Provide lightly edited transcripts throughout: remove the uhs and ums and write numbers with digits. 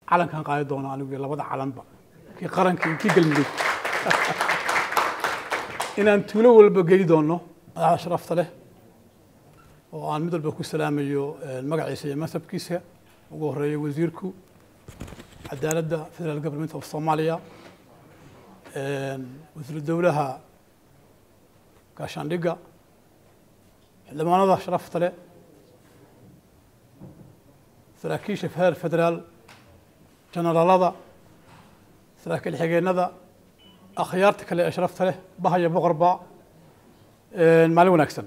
علن كان قايد دونا أنا ويا لبضع علن بقى كي قرن كي قلبي إن أنتوا لو البقي دونا أشرفت له وأنا مدل بكو سلام يو المقعيسية ما سبكيسها وقهري وزيركو عدالة فدرال جفرمنت أوف صوماليا وزير الدولة كاشانديغا لما أنا شرفت له سراكيش في هير فدرال جنرال هذا سراكيل حقين هذا أخيارتك اللي أشرفت له بهاي بغرباء المعلومة أكسن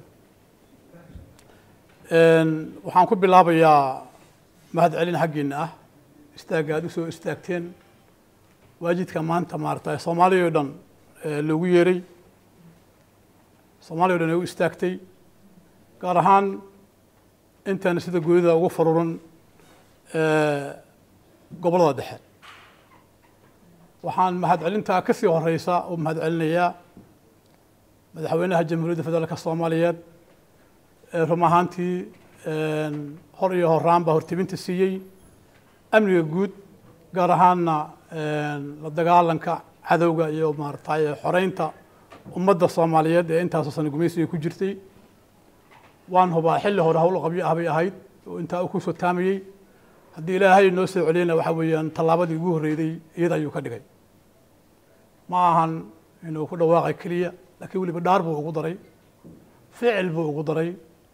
waxaan ku bilaabayaa mahad celin xaqiina ah istaagaad u soo istaagteen waajidka maanta maartay Soomaaliya oo dhan lagu yeeray Soomaaliya oo dhan ay u istaagtay gaar ahaan intaan sida gooyada ugu faruuran gobolada dhexe waxaan mahad celinta ka sii horeysa oo mahad celinayaa madaxweynaha jamhuuriyadda federaalka Soomaaliyeed rumahantii hor iyo horaan baa hortibinta siiyay amniga guud gaar ahaanna la dagaalanka cadawga iyo maartay xoreynta ummadda Soomaaliyeed ee intaas sano gumaysiga ku jirtay waan hubaa xilli hore hawl qabyo ah bay ahayd oo inta uu ku soo taamiyay haddii Ilaahay noo soo celiyana waxa weeyaan tallaabadii ugu horeeyay iyada ayuu ka dhigay ma ahan inuu ku dhawaaqay kaliya laakiin waliba dhaar buu ugu daray ficil buu ugu daray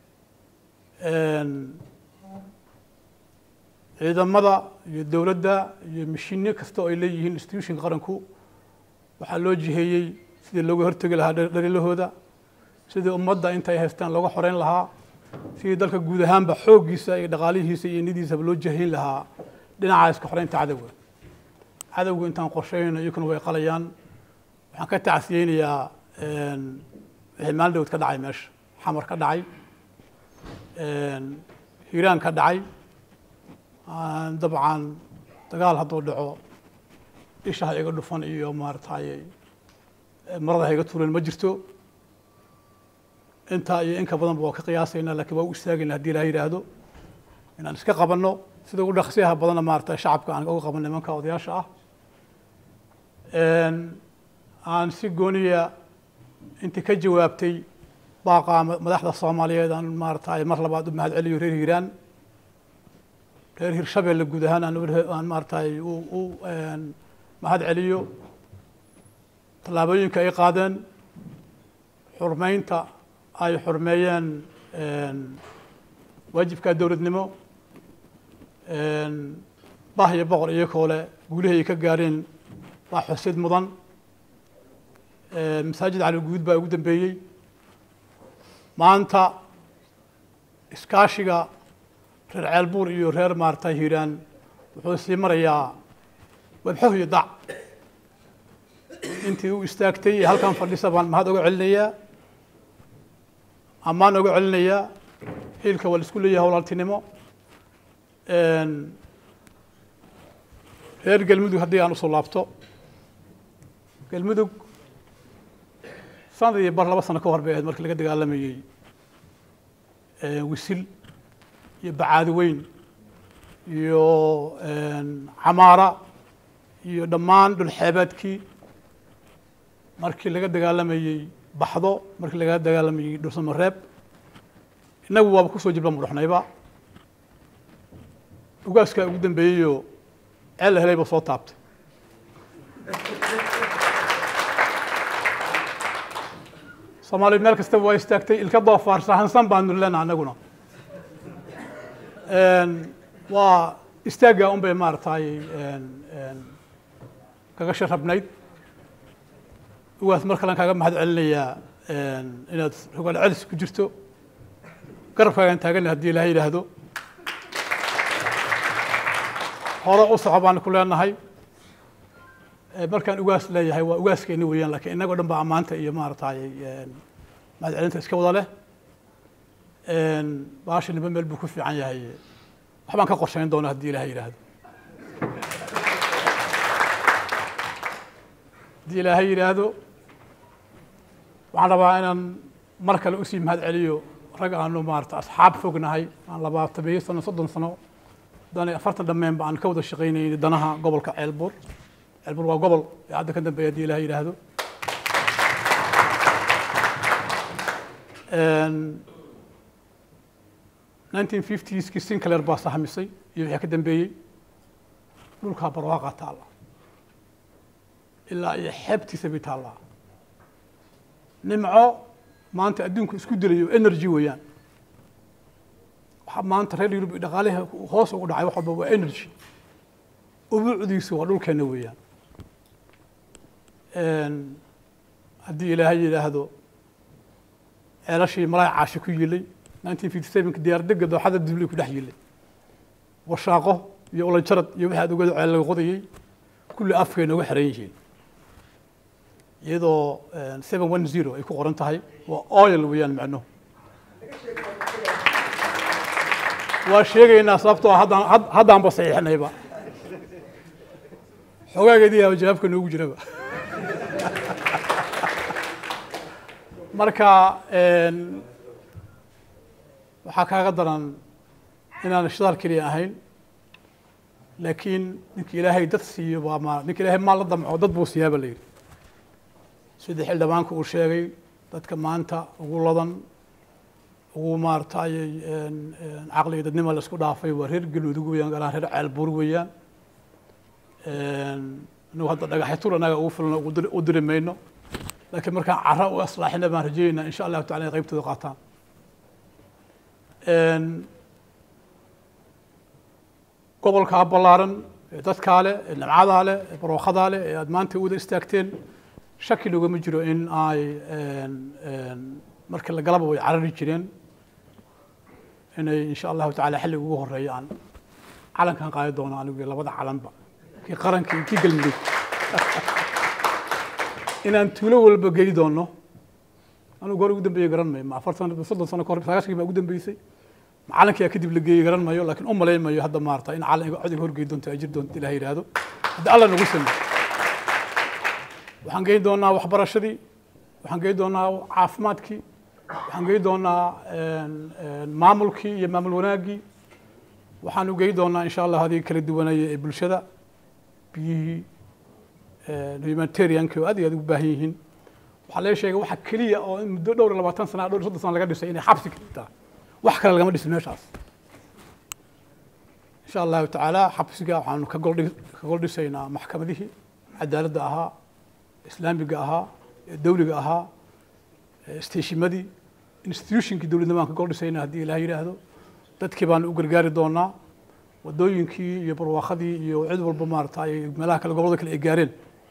ciidamada iyo dawladda iyo mishiinno kasta oo ay leeyihiin institution qaranku waxaa loo jiheeyay sidii looga hortagi lahaa dhaliilahooda sidii ummadda intay haystaan looga xoreyn lahaa sidii dalka guud ahaanba xooggiisa iyo dhaqaalihiisa iyo nidiisaba loo jiheyn lahaa dhinaca iska xoreynta cadawga intaan qorsheyno iyaguna way qalayaan waxaan ka tacsiyeynayaa wixii maalin dhawd ka dhacay meesha xamar ka dhacay hiiraan ka dhacay dabcan dagaal hadduu dhaco isha iga dhufan iyo maartay marada iga tuuran ma jirto inta iyo in ka badan baa ka qiyaasayna laakiin waa u istaagayna haddii Ilaahay yiraahdo inaan iska qabanno sida ugu dhaqsiyaha badan maartay shacabka aan uga qabanno nimanka odayaasha ah aan si gooniya inta ka jawaabtay باقة مدحضة الصومالية أن مارتاي مرة بعد مهد علي ورير هيران رير هير شبه اللي جودهان أن مارتاي و مهد عليو طلابين كأي قادن حرمين تا أي حرميان واجب كدولة نمو باهي بقر يكوله قوله يكجارين راح حسيد مضن مساجد على الجود بقودن بيجي maanta iskaashiga reer ceelbuur iyo reer maartay hiiraan wuxuu sii marayaa wadxo iyo dac intii uu istaagtay halkan fadhisa baan mahad uga celinayaa ammaan uga celinayaa hilka wal isku leeyahay walaaltinimo reer galmudug haddii aan usoo laabto galmudug sanadii bar 2 sano ka hor bay ahayd markii laga dagaalamayay wisil iyo bacaad weyn iyo xamaara iyo dhammaan dhul xeebaadkii markii laga dagaalamayay baxdo markii laga dagaalamayay dhuusamareeb inagu waaba ku soo jilba mudhaxnayba ugaaska ugu dambeeyo ceel helay ba soo taabtay Soomaaliya meel kasta way istaagtay ilka doofaar sahansan baan nulana anaguna waa istaaga un bay maartay kaga sharabnayd ugaas marka lan kaga mahad celinayaa inaad rogal celis ku jirto garabkaagan taagan haddii Ilaahay yiraahdo hore u socbaan ku leenahay markaan ugaas leeyahay waa ugaaskeena weeyaan laakiin inagoo dhan baa amaanta iyo maartay mahad celinta iska wada leh baashan meel buu ku fiican yahay waxbaan ka qorsheyn doonaa haddii Ilaahay yiraahdo haddii Ilaahay yiraahdo waxaan rabaa inaan mar kale usii mahad celiyo rag aanu maarta asxaab fognahay aan 20 sano 30 sano داني أفرت دمين بان كودا شقيني دناها قبل كعلبور علبور وقبل عاد كان دم بيدي لها إلى هذا 1950s كيسين كلر باصة حميسي يبيع كدم بي نقولها برواقة تعالى إلا يحبتي ثبت الله نمعه ما أنت أدونك إسكود لي إنرجي ويان ما أنت رأي يربي دخاله خاص ودعي واحد هو إنرجي وبعدي سوى دول كانوا ويان هدي إلى هذا عرشي مراي عاشق يلي 1957 كديار دق دو حدا دبلي كدح يلي وشاقه يقول جرد يوحد وقعد على الغضي كل أفكار وحرينجين يدو 710 يكون قرنتهاي وأويل ويان معناه وشيء صابته هذا عم بصحيح نيبا حقاقة دي وجابك إنه وجربه marka waxaa kaaga daran inaan shidaal kaliya ahayn laakiin ninka ilaahay dad siiyo waa ma ninka ilaahay maal la damco dad buu siyaaba leeyahay sida xildhibaanku uu sheegay dadka maanta ugu ladan ugu maartay aqliga dadnimo la isku dhaafay waa reer galmudug weeyaan galaan reer ceelbuur weeyaan inuu hadda dhagaxay tur anaga ugu filan u dirimayno لكن مركان عراء وأصلاحنا ما رجينا إن شاء الله تعالى غيبت ذقاتان. قبل كاب اللارن تذكاله النمعاله بروخذاله أدمان تود استكتين شكله جمجرو إن مركل القلب ويعرض جرين إن شاء الله تعالى حل وجوه الريان علن كان قايد دونا أنا ولا وضع علن بقى كي قرن كي قلبي إن أنت لو البجي دونه أنا قاري قدام بيجي قرن ما فرصنا بفضل سنة قاري فاش كي قدام بيسي علن كي أكيد بلقي قرن ما يقول لكن لين ما يهدم مارتا إن علن عادي هو جيدون تأجر دون تلاهي هذا ده الله نقولنا وحنجي دونا وحبر الشدي وحنجي دونا عافماتكي وحنجي دونا معمولكي يمامل وناجي وحنجي دونا إن شاء الله هذه كل الدوانية بالشدة بيه humanitarian كو أدي باهيهن وحلا شيء واحد كلية أو دور 14 سنة دور 6 سنة لقد يسيني حبس كده وحكى لقى ما دسناش إن شاء الله تعالى حبس جا وحنا كقول دسينا محكمة دي عدالة داها إسلام بقاها دولة بقاها استيشي مدي institution كدولة ما كقول دسينا هدي لا يرهدو تتكبان أوجرجاري دونا ودوينكي يبروا خدي يعدوا البمار تاي ملاك الجبردك الإيجارين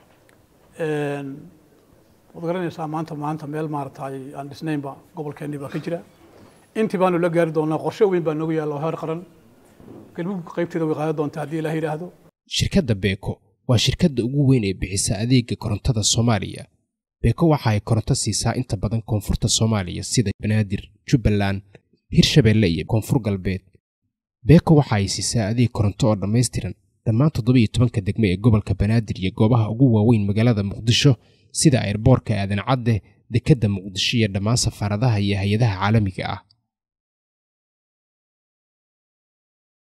وذكرني سامانتا ميل مارتاي عند سنين با قبل كاني بكجرة أنت بانو لجار دونا قرشة وين بانو يا الله هرقرن كلمة قيبتي ذو غاية دون تعدي له هذا شركة بيكو وشركة أقوين بعيسى أذيك كورنتا الصومالية بيكو وحاي كورنتا سيسا أنت بدن كونفورت الصومالية سيدا بنادر جبلان هيرشبيلية كونفور قلبيت بيكو waxay siisaa adeeg koronto oo dhameystiran dhammaan 17 degmo ee gobolka Banaadir iyo goobaha ugu waaweyn magaalada Muqdisho sida airportka aadan cadde dekada Muqdisho iyo dhammaan safaaradaha iyo hay'adaha caalamiga ah